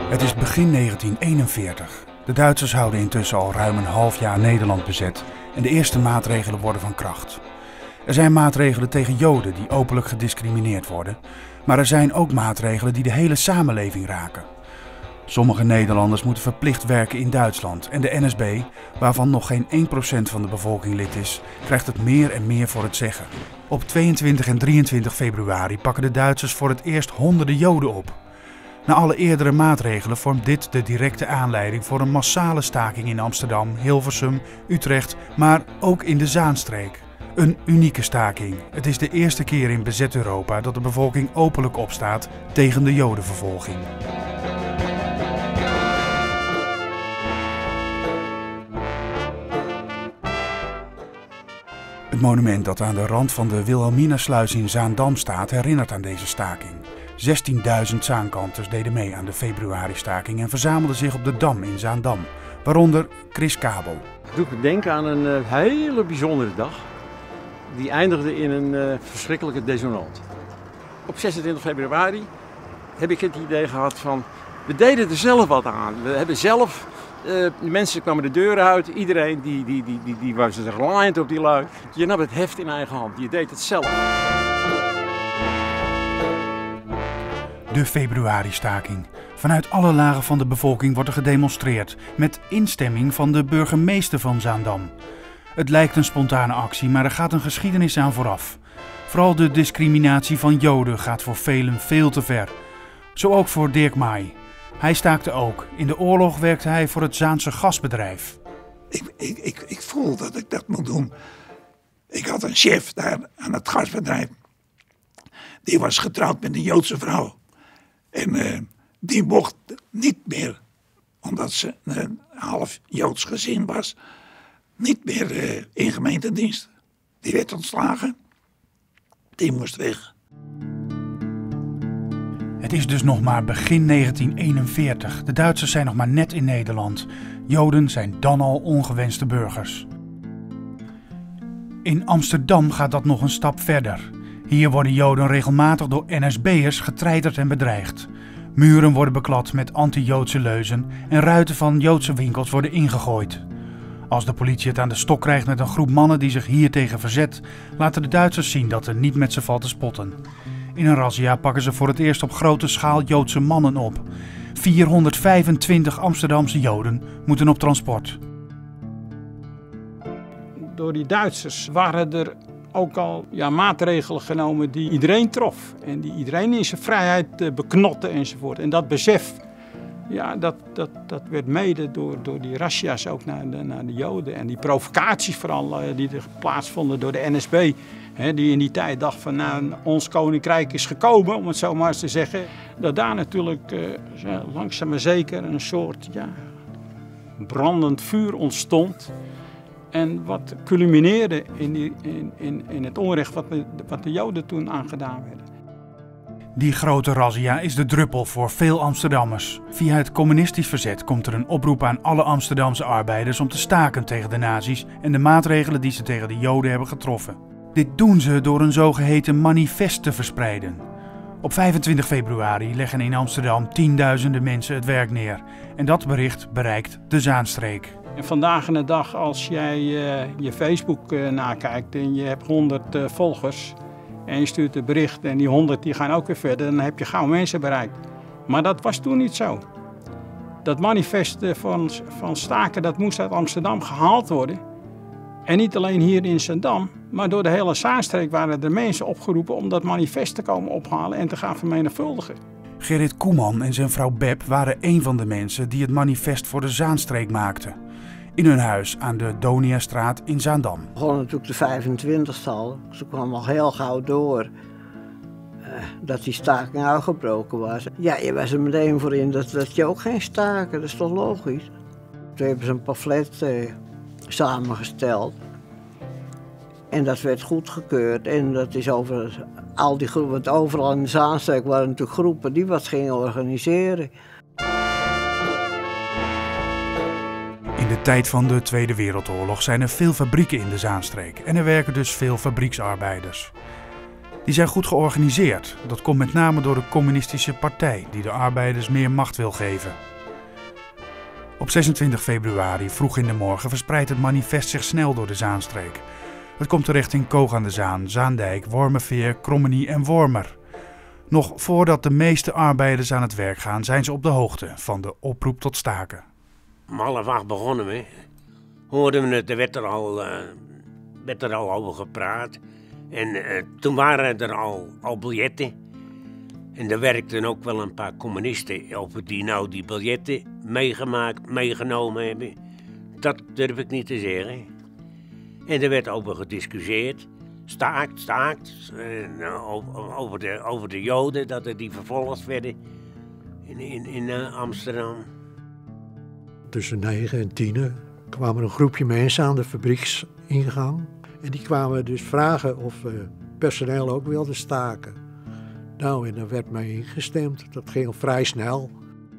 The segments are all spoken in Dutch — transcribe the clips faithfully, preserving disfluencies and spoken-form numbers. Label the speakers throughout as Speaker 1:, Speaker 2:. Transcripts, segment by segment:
Speaker 1: Het is begin negentien eenenveertig. De Duitsers houden intussen al ruim een half jaar Nederland bezet en de eerste maatregelen worden van kracht. Er zijn maatregelen tegen Joden die openlijk gediscrimineerd worden, maar er zijn ook maatregelen die de hele samenleving raken. Sommige Nederlanders moeten verplicht werken in Duitsland en de N S B, waarvan nog geen één procent van de bevolking lid is, krijgt het meer en meer voor het zeggen. Op tweeëntwintig en drieëntwintig februari pakken de Duitsers voor het eerst honderden Joden op. Na alle eerdere maatregelen vormt dit de directe aanleiding voor een massale staking in Amsterdam, Hilversum, Utrecht, maar ook in de Zaanstreek. Een unieke staking. Het is de eerste keer in bezet Europa dat de bevolking openlijk opstaat tegen de Jodenvervolging. Het monument dat aan de rand van de Wilhelminasluis in Zaandam staat herinnert aan deze staking. zestienduizend Zaankanters deden mee aan de februari-staking en verzamelden zich op de Dam in Zaandam, waaronder Chris Kabel.
Speaker 2: Het doet me denken aan een uh, hele bijzondere dag. Die eindigde in een uh, verschrikkelijke dissonant. Op zesentwintig februari heb ik het idee gehad van, we deden er zelf wat aan. We hebben zelf, uh, de mensen kwamen de deuren uit, iedereen die, die, die, die, die was er reliant op die lui. Je nam het heft in eigen hand, je deed het zelf.
Speaker 1: De februari-staking. Vanuit alle lagen van de bevolking wordt er gedemonstreerd, met instemming van de burgemeester van Zaandam. Het lijkt een spontane actie, maar er gaat een geschiedenis aan vooraf. Vooral de discriminatie van Joden gaat voor velen veel te ver. Zo ook voor Dirk Maai. Hij staakte ook. In de oorlog werkte hij voor het Zaanse gasbedrijf.
Speaker 3: Ik, ik, ik, ik voel dat ik dat moet doen. Ik had een chef daar aan het gasbedrijf. Die was getrouwd met een Joodse vrouw. En uh, die mocht niet meer, omdat ze een half Joods gezin was, niet meer uh, in gemeentedienst. Die werd ontslagen. Die moest weg.
Speaker 1: Het is dus nog maar begin negentien eenenveertig. De Duitsers zijn nog maar net in Nederland. Joden zijn dan al ongewenste burgers. In Amsterdam gaat dat nog een stap verder. Hier worden Joden regelmatig door N S B'ers getreiterd en bedreigd. Muren worden beklad met anti-Joodse leuzen en ruiten van Joodse winkels worden ingegooid. Als de politie het aan de stok krijgt met een groep mannen die zich hiertegen verzet, laten de Duitsers zien dat er niet met ze valt te spotten. In een razzia pakken ze voor het eerst op grote schaal Joodse mannen op. vierhonderdvijfentwintig Amsterdamse Joden moeten op transport.
Speaker 4: Door die Duitsers waren er ook al ja, maatregelen genomen die iedereen trof. En die iedereen in zijn vrijheid uh, beknotten enzovoort. En dat besef, ja, dat, dat, dat werd mede door, door die razzia's ook naar de, naar de Joden. En die provocaties vooral uh, die er plaatsvonden door de N S B. Hè, die in die tijd dacht van, nou, ons koninkrijk is gekomen, om het zo maar eens te zeggen. Dat daar natuurlijk uh, langzaam maar zeker een soort ja, brandend vuur ontstond. En wat culmineerde in, die, in, in, in het onrecht wat, wat de Joden toen aangedaan werden.
Speaker 1: Die grote razzia is de druppel voor veel Amsterdammers. Via het communistisch verzet komt er een oproep aan alle Amsterdamse arbeiders om te staken tegen de nazi's en de maatregelen die ze tegen de Joden hebben getroffen. Dit doen ze door een zogeheten manifest te verspreiden. Op vijfentwintig februari leggen in Amsterdam tienduizenden mensen het werk neer. En dat bericht bereikt de Zaanstreek.
Speaker 4: En vandaag in de dag, als jij uh, je Facebook uh, nakijkt en je hebt honderd uh, volgers en je stuurt een bericht en die honderd die gaan ook weer verder, dan heb je gauw mensen bereikt. Maar dat was toen niet zo. Dat manifest uh, van, van staken, dat moest uit Amsterdam gehaald worden. En niet alleen hier in Zaandam, maar door de hele Zaanstreek waren er mensen opgeroepen om dat manifest te komen ophalen en te gaan vermenigvuldigen.
Speaker 1: Gerrit Koeman en zijn vrouw Beb waren een van de mensen die het manifest voor de Zaanstreek maakten. In hun huis aan de Doniastraat in Zaandam.
Speaker 5: Het begon natuurlijk de vijfentwintigste al. Ze kwam al heel gauw door uh, dat die staking uitgebroken was. Ja, je was er meteen voor in dat, dat je ook geen staken, dat is toch logisch. Toen hebben ze een pamflet uh, samengesteld. En dat werd goedgekeurd. En dat is over al die groepen, want overal in de Zaanstreek waren natuurlijk groepen die wat gingen organiseren.
Speaker 1: In de tijd van de Tweede Wereldoorlog zijn er veel fabrieken in de Zaanstreek en er werken dus veel fabrieksarbeiders. Die zijn goed georganiseerd. Dat komt met name door de communistische partij die de arbeiders meer macht wil geven. Op zesentwintig februari, vroeg in de morgen, verspreidt het manifest zich snel door de Zaanstreek. Het komt terecht in Koog aan de Zaan, Zaandijk, Wormerveer, Krommenie en Wormer. Nog voordat de meeste arbeiders aan het werk gaan, zijn ze op de hoogte van de oproep tot staken.
Speaker 6: Om half acht begonnen we. Hoorden we het, er werd er al, uh, werd er al over gepraat. En uh, toen waren er al, al biljetten. En er werkten ook wel een paar communisten over die nou die biljetten meegemaakt, meegenomen hebben. Dat durf ik niet te zeggen. En er werd over gediscussieerd. Staakt, staakt. Uh, over, de, over de Joden, dat er die vervolgd werden in, in, in uh, Amsterdam.
Speaker 7: Tussen negen en tien kwam er een groepje mensen aan de fabrieksingang. En die kwamen dus vragen of uh, personeel ook wilde staken. Nou, en daar werd mee ingestemd. Dat ging vrij snel.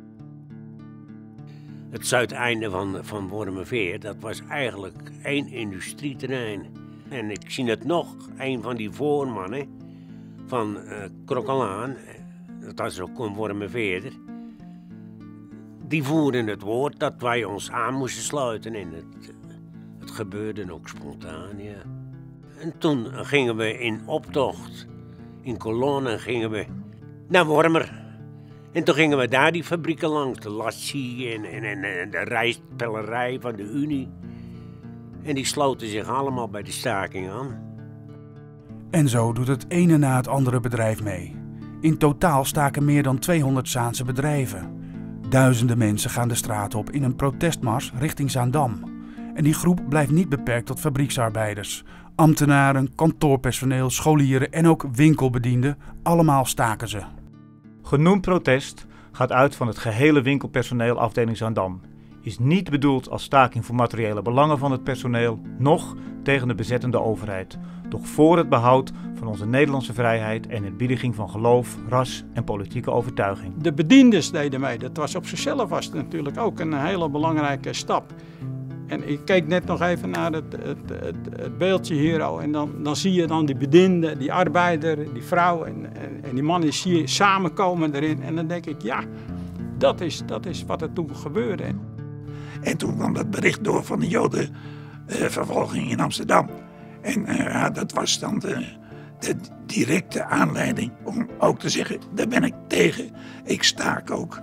Speaker 6: Het zuideinde van, van Wormerveer, dat was eigenlijk één industrieterrein. En ik zie het nog, een van die voormannen van uh, Krokkelaan, dat was ook een Wormerveerder, die voerden het woord dat wij ons aan moesten sluiten. En het, het gebeurde ook spontaan, ja. En toen gingen we in optocht, in kolonnen gingen we naar Wormer. En toen gingen we daar die fabrieken langs, de Lassie en, en, en, en de rijstpellerij van de Unie. En die sloten zich allemaal bij de staking aan.
Speaker 1: En zo doet het ene na het andere bedrijf mee. In totaal staken meer dan tweehonderd Zaanse bedrijven. Duizenden mensen gaan de straat op in een protestmars richting Zaandam. En die groep blijft niet beperkt tot fabrieksarbeiders. Ambtenaren, kantoorpersoneel, scholieren en ook winkelbedienden, allemaal staken ze.
Speaker 8: Genoemd protest gaat uit van het gehele winkelpersoneel afdeling Zaandam. Is niet bedoeld als staking voor materiële belangen van het personeel, noch tegen de bezettende overheid, doch voor het behoud van onze Nederlandse vrijheid en eerbiediging van geloof, ras en politieke overtuiging.
Speaker 4: De bedienders deden mee. Dat was op zichzelf was het natuurlijk ook een hele belangrijke stap. En ik keek net nog even naar het, het, het, het beeldje hier al. En dan, dan zie je dan die bediende, die arbeider, die vrouw en, en, en die man is hier samenkomen erin. En dan denk ik, ja, dat is, dat is wat er toen gebeurde.
Speaker 3: En toen kwam dat bericht door van de Jodenvervolging uh, in Amsterdam. En uh, ja, dat was dan de, de directe aanleiding om ook te zeggen, daar ben ik tegen. Ik staak ook.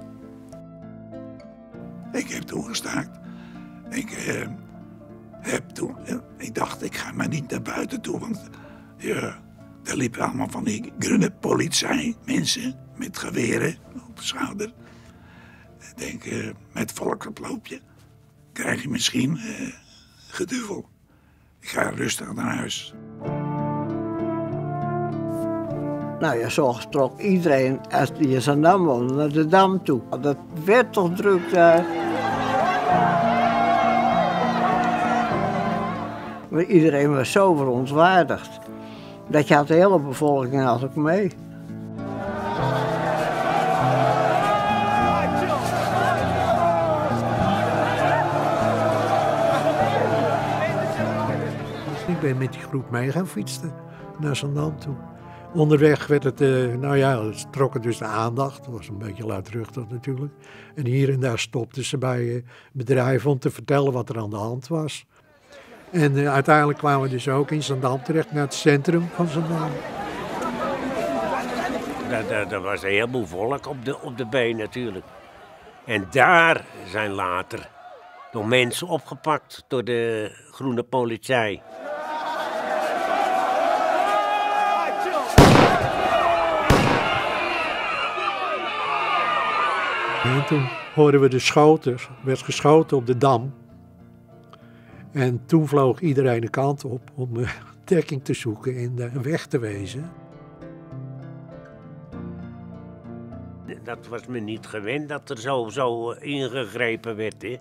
Speaker 3: Ik heb toen gestaakt. Ik, uh, heb toen, uh, ik dacht, ik ga maar niet naar buiten toe, want uh, er liepen allemaal van die groene politie, mensen met geweren op de schouder. Ik denk, uh, met volksoploopje krijg je misschien uh, geduvel. Ik ga rustig naar huis.
Speaker 5: Nou ja, zo trok iedereen, als die in Zaandam woonde, naar de Dam toe. Dat werd toch druk daar. Maar iedereen was zo verontwaardigd. Dat je had de hele bevolking had ook mee.
Speaker 7: Ik ben met die groep mee gaan fietsen naar Zaandam toe. Onderweg werd het, uh, nou ja, het trok dus de aandacht. Dat was een beetje luidruchtig natuurlijk. En hier en daar stopten ze bij uh, bedrijven om te vertellen wat er aan de hand was. En uh, uiteindelijk kwamen we dus ook in Zaandam terecht, naar het centrum van Zaandam.
Speaker 6: Er was een heleboel volk op de, op de been natuurlijk. En daar zijn later nog mensen opgepakt door de groene politie.
Speaker 7: En toen hoorden we de schoten, er werd geschoten op de Dam. En toen vloog iedereen de kant op om uh, dekking te zoeken en uh, weg te wezen.
Speaker 6: Dat was me niet gewend dat er zo, zo ingegrepen werd, hè.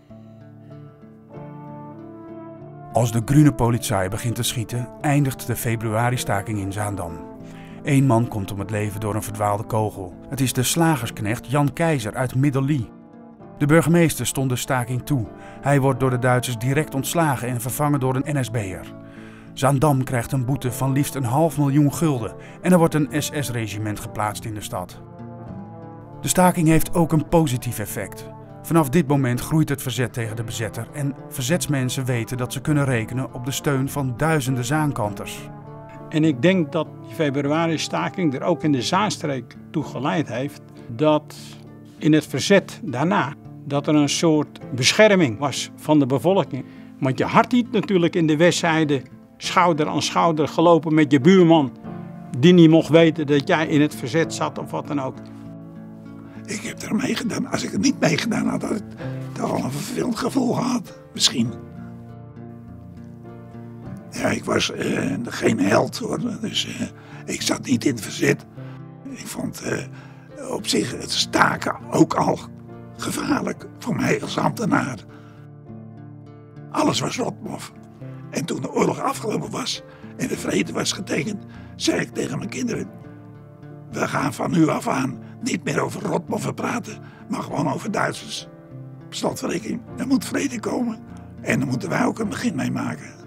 Speaker 1: Als de groene politie begint te schieten, eindigt de februari-staking in Zaandam. Eén man komt om het leven door een verdwaalde kogel. Het is de slagersknecht Jan Keizer uit Middelie. De burgemeester stond de staking toe. Hij wordt door de Duitsers direct ontslagen en vervangen door een N S B'er. Zaandam krijgt een boete van liefst een half miljoen gulden en er wordt een S S-regiment geplaatst in de stad. De staking heeft ook een positief effect. Vanaf dit moment groeit het verzet tegen de bezetter en verzetsmensen weten dat ze kunnen rekenen op de steun van duizenden Zaankanters.
Speaker 4: En ik denk dat die februari-staking er ook in de Zaanstreek toe geleid heeft dat in het verzet daarna dat er een soort bescherming was van de bevolking. Want je had niet natuurlijk in de Westzijde schouder aan schouder gelopen met je buurman die niet mocht weten dat jij in het verzet zat of wat dan ook.
Speaker 3: Ik heb er meegedaan. Als ik er niet meegedaan had, had ik toch al een vervelend gevoel gehad. Misschien. Ja, ik was uh, geen held hoor. Dus uh, ik zat niet in het verzet. Ik vond uh, op zich het staken ook al gevaarlijk voor mij als ambtenaar. Alles was rotmof. En toen de oorlog afgelopen was en de vrede was getekend, zei ik tegen mijn kinderen: we gaan van nu af aan niet meer over rotmoffen praten, maar gewoon over Duitsers. Op slotverrekening, er moet vrede komen en daar moeten wij ook een begin mee maken.